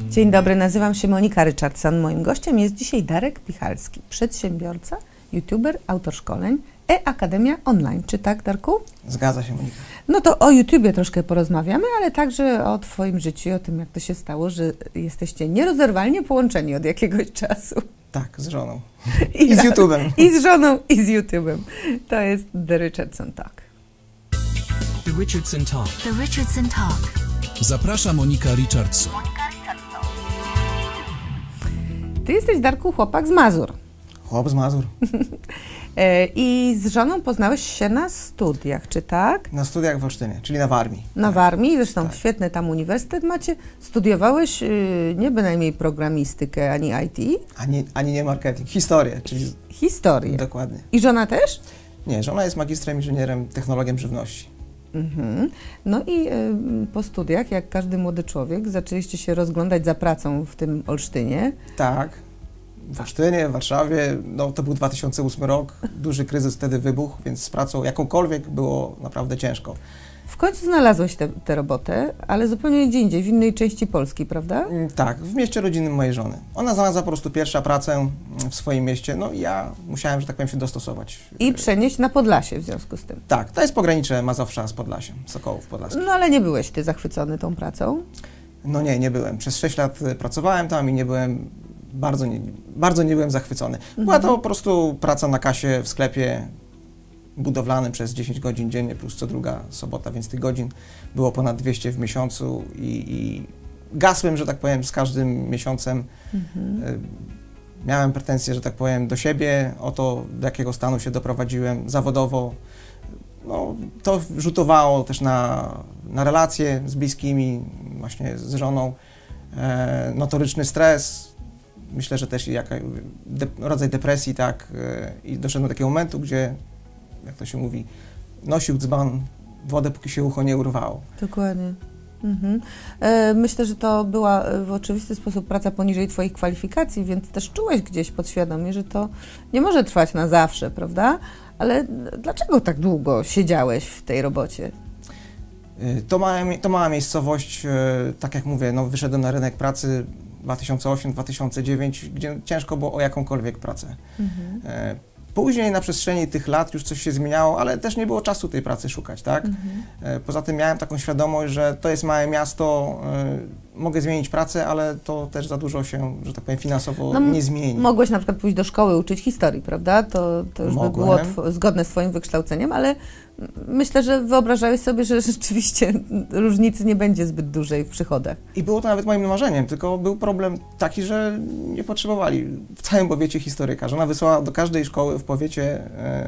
Dzień dobry, nazywam się Monika Richardson. Moim gościem jest dzisiaj Darek Pichalski, przedsiębiorca, youtuber, autor szkoleń, e-Akademia Online. Czy tak, Darku? Zgadza się, Monika. No to o YouTubie troszkę porozmawiamy, ale także o Twoim życiu i o tym, jak to się stało, że jesteście nierozerwalnie połączeni od jakiegoś czasu. Tak, z żoną. I z YouTube'em. I z żoną, i z YouTube'em. To jest The Richardson Talk. The Richardson Talk. The Richardson Talk. Zaprasza Monika Richardson. Ty jesteś, Darku, chłopak z Mazur. Chłop z Mazur. I z żoną poznałeś się na studiach, czy tak? Na studiach w Olsztynie, czyli na Warmii. Na Warmii, zresztą Tak. świetny tam uniwersytet macie. Studiowałeś nie bynajmniej programistykę, ani IT? Ani nie marketing. Historię, czyli... Historię. Dokładnie. I żona też? Nie, żona jest magistrem, inżynierem, technologiem żywności. Mhm. No i po studiach, jak każdy młody człowiek, zaczęliście się rozglądać za pracą w tym Olsztynie. Tak. W Olsztynie, w Warszawie, no to był 2008 rok, duży kryzys wtedy wybuchł, więc z pracą jakąkolwiek było naprawdę ciężko. W końcu znalazłeś tę robotę, ale zupełnie gdzie indziej, w innej części Polski, prawda? Tak, w mieście rodzinnym mojej żony. Ona znalazła po prostu pierwsza pracę w swoim mieście, no i ja musiałem, że tak powiem, się dostosować. I przenieść na Podlasie w związku z tym. Tak, to jest pogranicze Mazowsza z Podlasiem, Sokołów Podlaskich. No ale nie byłeś ty zachwycony tą pracą? No nie byłem. Przez 6 lat pracowałem tam i nie byłem, bardzo nie byłem zachwycony. Była to po prostu praca na kasie w sklepie budowlanym przez 10 godzin dziennie plus co druga sobota, więc tych godzin było ponad 200 w miesiącu i gasłem, że tak powiem, z każdym miesiącem. Miałem pretensje, że tak powiem, do siebie, o to, do jakiego stanu się doprowadziłem zawodowo. No, to rzutowało też na relacje z bliskimi, właśnie z żoną. Notoryczny stres, myślę, że też rodzaj depresji, tak, i doszedłem do takiego momentu, gdzie, jak to się mówi, nosił dzban wodę, póki się ucho nie urwało. Dokładnie. Myślę, że to była w oczywisty sposób praca poniżej Twoich kwalifikacji, więc też czułeś gdzieś podświadomie, że to nie może trwać na zawsze, prawda? Ale dlaczego tak długo siedziałeś w tej robocie? To mała miejscowość, tak jak mówię, no, wyszedłem na rynek pracy 2008-2009, gdzie ciężko było o jakąkolwiek pracę. Później na przestrzeni tych lat już coś się zmieniało, ale też nie było czasu tej pracy szukać, tak? Poza tym miałem taką świadomość, że to jest małe miasto, mogę zmienić pracę, ale to też za dużo się, że tak powiem, finansowo nie zmieni. Mogłeś na przykład pójść do szkoły uczyć historii, prawda? To już by było zgodne z Twoim wykształceniem, ale myślę, że wyobrażałeś sobie, że rzeczywiście różnicy nie będzie zbyt dużej w przychodach. I było to nawet moim marzeniem, tylko był problem taki, że nie potrzebowali w całym powiecie historyka. Żona wysłała do każdej szkoły w powiecie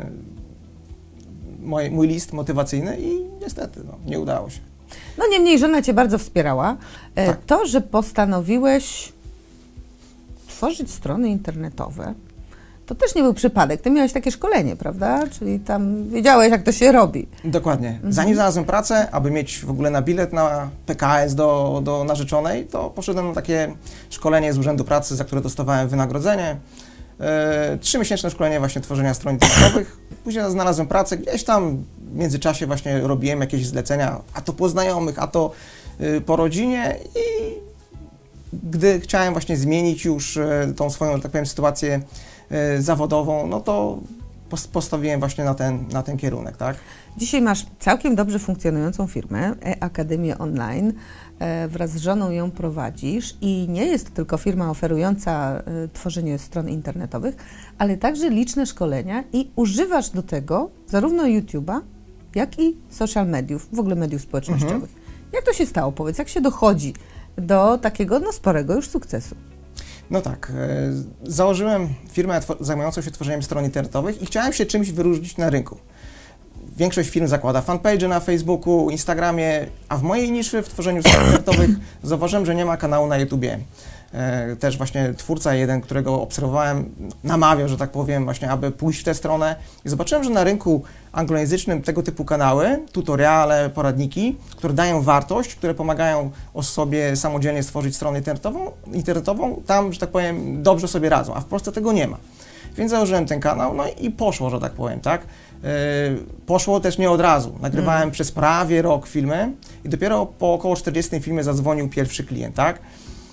mój list motywacyjny i niestety nie udało się. No niemniej żona Cię bardzo wspierała. Tak. To, że postanowiłeś tworzyć strony internetowe, to też nie był przypadek. Ty miałeś takie szkolenie, prawda? Czyli tam wiedziałeś, jak to się robi. Dokładnie. Zanim znalazłem pracę, aby mieć w ogóle na bilet na PKS do narzeczonej, to poszedłem na takie szkolenie z Urzędu Pracy, za które dostawałem wynagrodzenie. 3-miesięczne szkolenie właśnie tworzenia stron internetowych. Później znalazłem pracę, gdzieś tam w międzyczasie właśnie robiłem jakieś zlecenia, a to po znajomych, a to po rodzinie i gdy chciałem właśnie zmienić już tą swoją, że tak powiem, sytuację zawodową, no to postawiłem właśnie na ten kierunek, tak? Dzisiaj masz całkiem dobrze funkcjonującą firmę, e-Akademię Online. Wraz z żoną ją prowadzisz i nie jest to tylko firma oferująca tworzenie stron internetowych, ale także liczne szkolenia i używasz do tego zarówno YouTube'a, jak i social mediów, w ogóle mediów społecznościowych. Jak to się stało? Powiedz, jak się dochodzi do takiego sporego już sukcesu? No tak, założyłem firmę zajmującą się tworzeniem stron internetowych i chciałem się czymś wyróżnić na rynku. Większość firm zakłada fanpage na Facebooku, Instagramie, a w mojej niszy w tworzeniu stron internetowych zauważyłem, że nie ma kanału na YouTubie. Też właśnie twórca jeden, którego obserwowałem, namawiał, że tak powiem, właśnie, aby pójść w tę stronę. I zobaczyłem, że na rynku anglojęzycznym tego typu kanały, tutoriale, poradniki, które dają wartość, które pomagają osobie samodzielnie stworzyć stronę internetową, tam, że tak powiem, dobrze sobie radzą, a w Polsce tego nie ma. Więc założyłem ten kanał, no i poszło, że tak powiem, tak? Poszło też nie od razu. Nagrywałem przez prawie rok filmy i dopiero po około 40 filmie zadzwonił pierwszy klient, tak?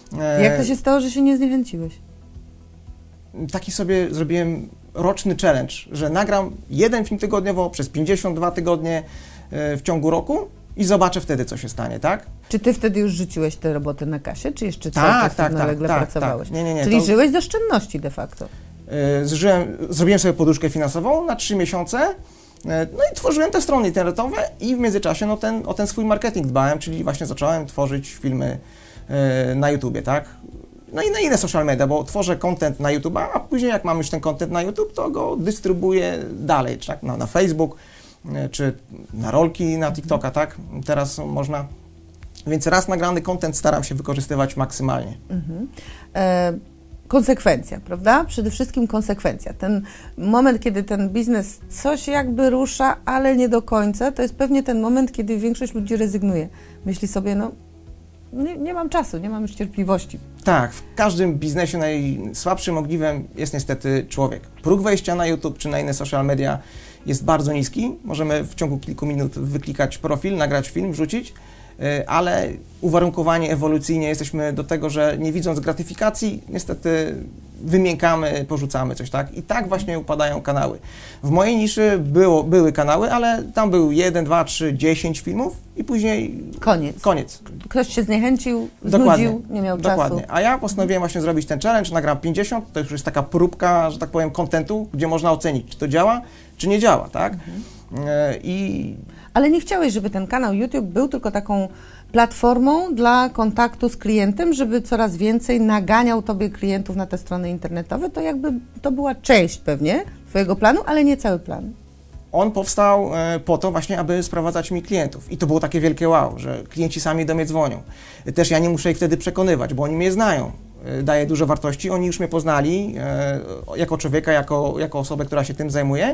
Jak to się stało, że się nie zniechęciłeś? Taki sobie zrobiłem roczny challenge, że nagram jeden film tygodniowo przez 52 tygodnie w ciągu roku i zobaczę wtedy, co się stanie, tak? Czy ty wtedy już rzuciłeś tę robotę na kasie, czy jeszcze cały czas równolegle pracowałeś? Nie. Czyli żyłeś z oszczędności de facto. Zrobiłem sobie poduszkę finansową na 3 miesiące, no i tworzyłem te strony internetowe i w międzyczasie o ten swój marketing dbałem, czyli właśnie zacząłem tworzyć filmy na YouTubie, tak? No i na inne social media, bo tworzę content na YouTube'a, a później jak mam już ten content na YouTube, to go dystrybuuję dalej, tak? Na Facebook, czy na rolki na TikToka, tak? Teraz można. Więc raz nagrany content staram się wykorzystywać maksymalnie. Konsekwencja, prawda? Przede wszystkim konsekwencja. Ten moment, kiedy ten biznes coś jakby rusza, ale nie do końca, to jest pewnie ten moment, kiedy większość ludzi rezygnuje. Myśli sobie, no nie mam czasu, nie mam już cierpliwości. Tak, w każdym biznesie najsłabszym ogniwem jest niestety człowiek. Próg wejścia na YouTube czy na inne social media jest bardzo niski. Możemy w ciągu kilku minut wyklikać profil, nagrać film, wrzucić, ale uwarunkowanie ewolucyjnie jesteśmy do tego, że nie widząc gratyfikacji, niestety wymiękamy, porzucamy coś, tak? I tak właśnie upadają kanały. W mojej niszy były kanały, ale tam był 1, 2, 3, 10 filmów i później koniec. Ktoś się zniechęcił, znudził, nie miał czasu. Dokładnie. A ja postanowiłem właśnie zrobić ten challenge, nagram 50, to już jest taka próbka, że tak powiem, kontentu, gdzie można ocenić, czy to działa, czy nie działa, tak? Ale nie chciałeś, żeby ten kanał YouTube był tylko taką platformą dla kontaktu z klientem, żeby coraz więcej naganiał Tobie klientów na te strony internetowe, to jakby to była część pewnie Twojego planu, ale nie cały plan. On powstał po to właśnie, aby sprowadzać mi klientów. I to było takie wielkie wow, że klienci sami do mnie dzwonią. Też ja nie muszę ich wtedy przekonywać, bo oni mnie znają. Daję dużo wartości, oni już mnie poznali jako człowieka, jako osobę, która się tym zajmuje.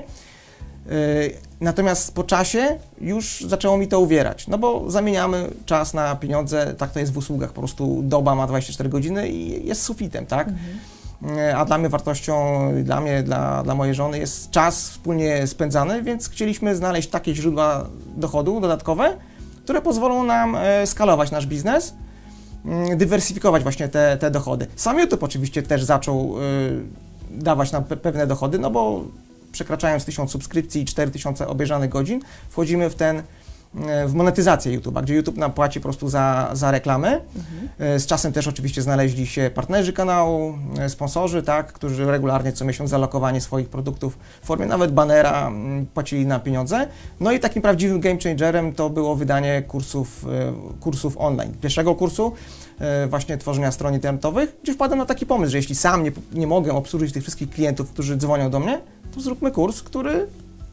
Natomiast po czasie już zaczęło mi to uwierać, no bo zamieniamy czas na pieniądze, tak to jest w usługach, po prostu doba ma 24 godziny i jest sufitem, tak? A dla mnie wartością, dla mojej żony jest czas wspólnie spędzany, więc chcieliśmy znaleźć takie źródła dochodu dodatkowe, które pozwolą nam skalować nasz biznes, dywersyfikować właśnie te dochody. Sam YouTube oczywiście też zaczął dawać nam pewne dochody, no bo przekraczając 1000 subskrypcji i 4000 obejrzanych godzin, wchodzimy w monetyzację YouTube'a, gdzie YouTube nam płaci po prostu za reklamy. Z czasem też oczywiście znaleźli się partnerzy kanału, sponsorzy, tak, którzy regularnie co miesiąc za lokowanie swoich produktów w formie nawet banera płacili nam pieniądze. No i takim prawdziwym game changerem to było wydanie kursów online. Pierwszego kursu właśnie tworzenia stron internetowych, gdzie wpadłem na taki pomysł, że jeśli sam nie mogę obsłużyć tych wszystkich klientów, którzy dzwonią do mnie, to zróbmy kurs, który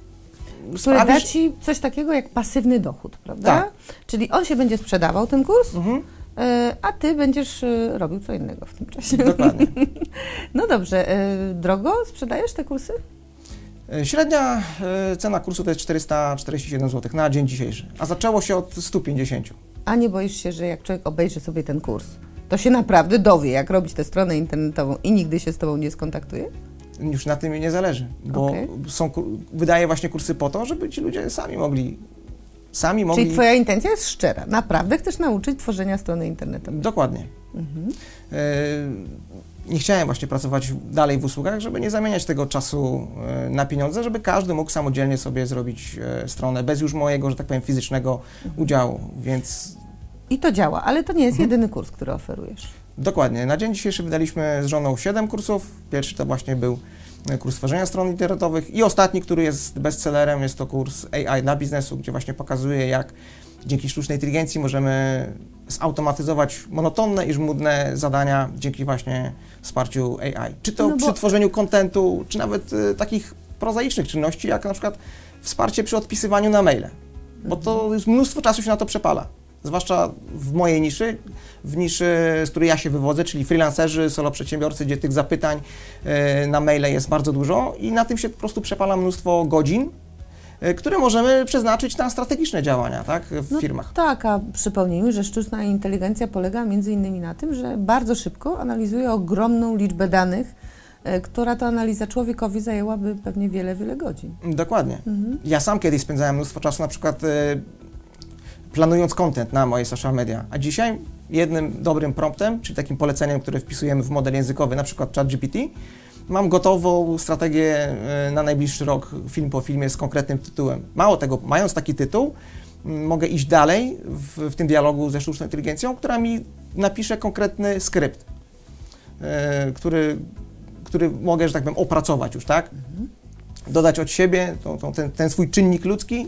da Ci coś takiego jak pasywny dochód, prawda? Tak. Czyli on się będzie sprzedawał, ten kurs, a Ty będziesz robił co innego w tym czasie. Dokładnie. No dobrze, drogo sprzedajesz te kursy? Średnia cena kursu to jest 447 zł na dzień dzisiejszy, a zaczęło się od 150. A nie boisz się, że jak człowiek obejrzy sobie ten kurs, to się naprawdę dowie, jak robić tę stronę internetową i nigdy się z Tobą nie skontaktuje? Już na tym nie zależy, bo wydaję właśnie kursy po to, żeby ci ludzie sami mogli. Czyli Twoja intencja jest szczera. Naprawdę chcesz nauczyć tworzenia strony internetowej. Dokładnie. Nie chciałem właśnie pracować dalej w usługach, żeby nie zamieniać tego czasu na pieniądze, żeby każdy mógł samodzielnie sobie zrobić stronę, bez już mojego, że tak powiem, fizycznego udziału, więc... I to działa, ale to nie jest jedyny kurs, który oferujesz. Dokładnie. Na dzień dzisiejszy wydaliśmy z żoną 7 kursów. Pierwszy to właśnie był kurs tworzenia stron internetowych i ostatni, który jest bestsellerem, jest to kurs AI dla biznesu, gdzie właśnie pokazuje, jak dzięki sztucznej inteligencji możemy zautomatyzować monotonne i żmudne zadania dzięki właśnie wsparciu AI. Czy to przy tworzeniu kontentu, czy nawet takich prozaicznych czynności, jak na przykład wsparcie przy odpisywaniu na maile, bo to jest mnóstwo czasu się na to przepala. Zwłaszcza w mojej niszy, w niszy, z której ja się wywodzę, czyli freelancerzy, solo przedsiębiorcy, gdzie tych zapytań na maile jest bardzo dużo i na tym się po prostu przepala mnóstwo godzin, które możemy przeznaczyć na strategiczne działania, tak, w firmach. Tak, a przypomnijmy, że sztuczna inteligencja polega między innymi na tym, że bardzo szybko analizuje ogromną liczbę danych, która to analiza człowiekowi zajęłaby pewnie wiele godzin. Dokładnie. Ja sam kiedyś spędzałem mnóstwo czasu na przykład planując content na moje social media, a dzisiaj jednym dobrym promptem, czyli takim poleceniem, które wpisujemy w model językowy, na przykład ChatGPT, mam gotową strategię na najbliższy rok, film po filmie z konkretnym tytułem. Mało tego, mając taki tytuł, mogę iść dalej w tym dialogu ze sztuczną inteligencją, która mi napisze konkretny skrypt, który mogę, że tak powiem, opracować już, tak? Dodać od siebie ten swój czynnik ludzki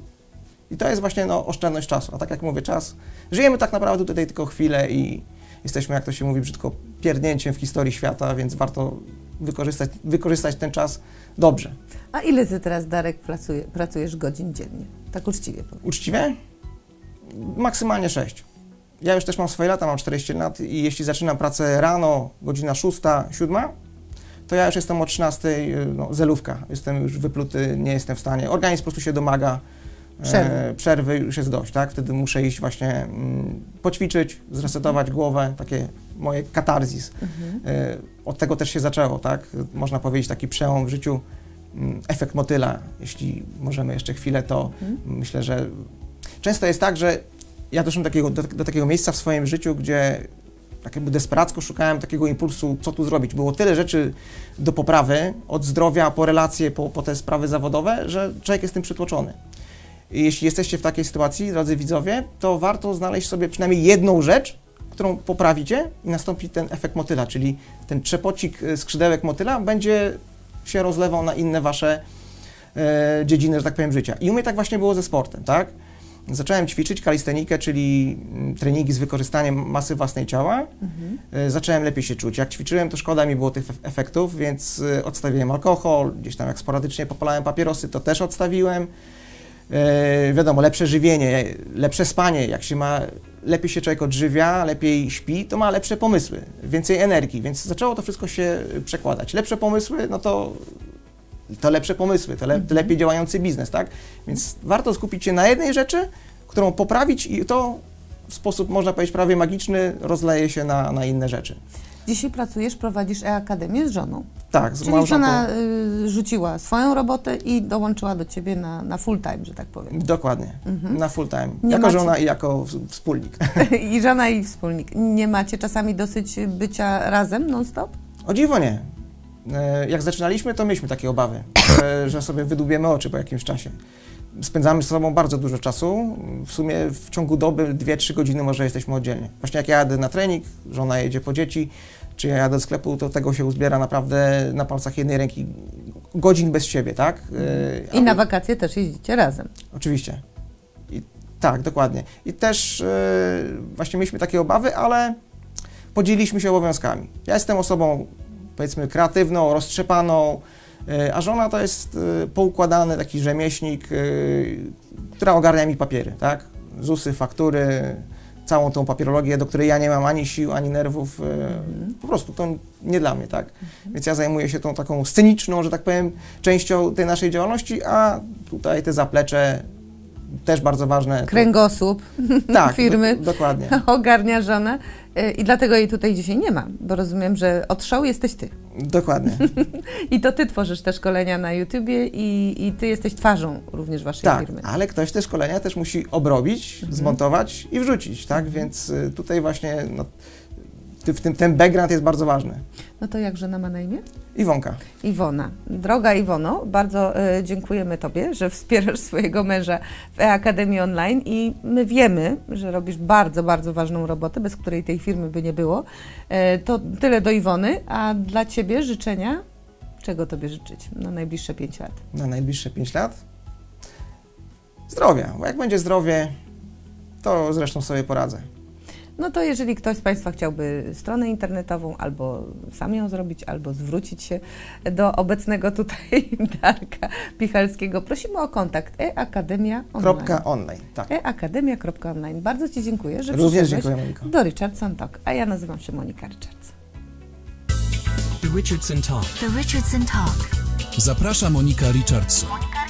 i to jest właśnie oszczędność czasu. A tak jak mówię, czas, żyjemy tak naprawdę tutaj tylko chwilę i jesteśmy, jak to się mówi brzydko, pierdnięciem w historii świata, więc warto wykorzystać ten czas dobrze. A ile ty teraz, Darek, pracujesz godzin dziennie? Tak uczciwie powiem. Uczciwie? Maksymalnie 6. Ja już też mam swoje lata, mam 40 lat i jeśli zaczynam pracę rano, godzina 6, 7, to ja już jestem o 13, zelówka. Jestem już wypluty, nie jestem w stanie. Organizm po prostu się domaga przerwy, już jest dość, tak? Wtedy muszę iść właśnie poćwiczyć, zresetować głowę, takie moje katarzis. Od tego też się zaczęło, tak? Można powiedzieć taki przełom w życiu, efekt motyla. Jeśli możemy jeszcze chwilę, to myślę, że często jest tak, że ja doszedłem do takiego miejsca w swoim życiu, gdzie tak jakby desperacko szukałem takiego impulsu, co tu zrobić. Było tyle rzeczy do poprawy, od zdrowia po relacje, po te sprawy zawodowe, że człowiek jest tym przytłoczony. I jeśli jesteście w takiej sytuacji, drodzy widzowie, to warto znaleźć sobie przynajmniej jedną rzecz, którą poprawicie i nastąpi ten efekt motyla, czyli ten trzepocik skrzydełek motyla będzie się rozlewał na inne wasze dziedziny, że tak powiem, życia. I u mnie tak właśnie było ze sportem, tak? Zacząłem ćwiczyć kalistenikę, czyli treningi z wykorzystaniem masy własnej ciała. Zacząłem lepiej się czuć. Jak ćwiczyłem, to szkoda mi było tych efektów, więc odstawiłem alkohol, gdzieś tam jak sporadycznie popalałem papierosy, to też odstawiłem. Wiadomo, lepsze żywienie, lepsze spanie, jak się ma, lepiej się człowiek odżywia, lepiej śpi, to ma lepsze pomysły, więcej energii, więc zaczęło to wszystko się przekładać. Lepsze pomysły, no to lepsze pomysły, to lepiej działający biznes, tak? Więc warto skupić się na jednej rzeczy, którą poprawić i to w sposób, można powiedzieć, prawie magiczny rozleje się na inne rzeczy. Dzisiaj pracujesz, prowadzisz e-akademię z żoną. Tak, z Czyli małżonką. żona rzuciła swoją robotę i dołączyła do ciebie na full time, że tak powiem. Dokładnie, na full time. Nie jako macie... żona i jako wspólnik. I żona i wspólnik. Nie macie czasami dosyć bycia razem non-stop? O dziwo nie. Jak zaczynaliśmy, to mieliśmy takie obawy, że sobie wydłubiemy oczy po jakimś czasie. Spędzamy z sobą bardzo dużo czasu. W sumie w ciągu doby 2-3 godziny może jesteśmy oddzielnie. Właśnie jak ja jadę na trening, żona jedzie po dzieci, czy ja jadę do sklepu, to tego się uzbiera naprawdę na palcach jednej ręki godzin bez siebie, tak? I na wakacje też jeździcie razem. Oczywiście. Tak, dokładnie. I też właśnie mieliśmy takie obawy, ale podzieliliśmy się obowiązkami. Ja jestem osobą, powiedzmy, kreatywną, roztrzepaną, a żona to jest poukładany taki rzemieślnik, która ogarnia mi papiery, tak? ZUS-y, faktury, całą tą papierologię, do której ja nie mam ani sił, ani nerwów, po prostu to nie dla mnie, tak? Więc ja zajmuję się tą taką sceniczną, że tak powiem, częścią tej naszej działalności, a tutaj te zaplecze też bardzo ważne. Kręgosłup tak, firmy dokładnie. Ogarnia żona i dlatego jej tutaj dzisiaj nie ma, bo rozumiem, że od show jesteś ty. Dokładnie. I to ty tworzysz te szkolenia na YouTubie i ty jesteś twarzą również waszej firmy. Tak, ale ktoś te szkolenia też musi obrobić, zmontować i wrzucić, tak? Więc tutaj właśnie ten background jest bardzo ważny. No to jak żona ma na imię? Iwonka. Iwona. Droga Iwono, bardzo dziękujemy tobie, że wspierasz swojego męża w e-akademii online i my wiemy, że robisz bardzo, bardzo ważną robotę, bez której tej firmy by nie było. To tyle do Iwony, a dla ciebie życzenia? Czego tobie życzyć na najbliższe 5 lat? Na najbliższe 5 lat? Zdrowia, bo jak będzie zdrowie, to zresztą sobie poradzę. No to jeżeli ktoś z Państwa chciałby stronę internetową, albo sam ją zrobić, albo zwrócić się do obecnego tutaj Darka Pichalskiego, prosimy o kontakt e-akademia.online. Tak. e-akademia.online. Bardzo ci dziękuję, że również przyszedłeś dziękuję, Moniko. do Richardson Talk, a ja nazywam się Monika Richardson. The Richardson Talk. The Richardson Talk. Zaprasza Monika Richardson.